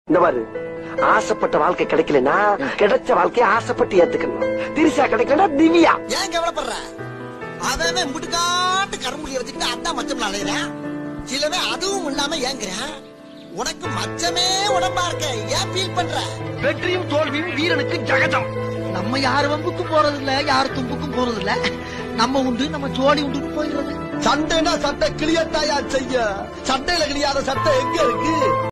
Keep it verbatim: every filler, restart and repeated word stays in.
இந்த மாதிரி ஆசைப்பட்ட வாழ்க்கை கிடைக்கலனா கிடைச்ச வாழ்க்கையை ஆசைப்பட்டு ஏத்துக்கணும். திரிசா கிடைக்கலனா திவ்யா. ஏன் கவலைப்படுற? அவன் முட்டுக்காட்டு கரும்புலிய வச்சுக்கிட்டு அதான் மச்சம் அலையிறான். சிலவே அதுவும் இல்லாம ஏங்குறான். உனக்கு மச்சமே உடம்பா இருக்க, ஏன் ஃபீல் பண்ற? வெற்றியும் தோல்வியும் வீரனுக்கு ஜகதம். நம்ம யார் வம்புக்கும் போறது இல்ல, யார் தும்புக்கும் போறது இல்ல. நம்ம உண்டு, நம்ம ஜோடி உண்டு போயிடுறது. சண்டைனா சட்டை கிளியத்தாயா செய்ய, சட்டையில கிளியாத சட்டை எங்க இருக்கு?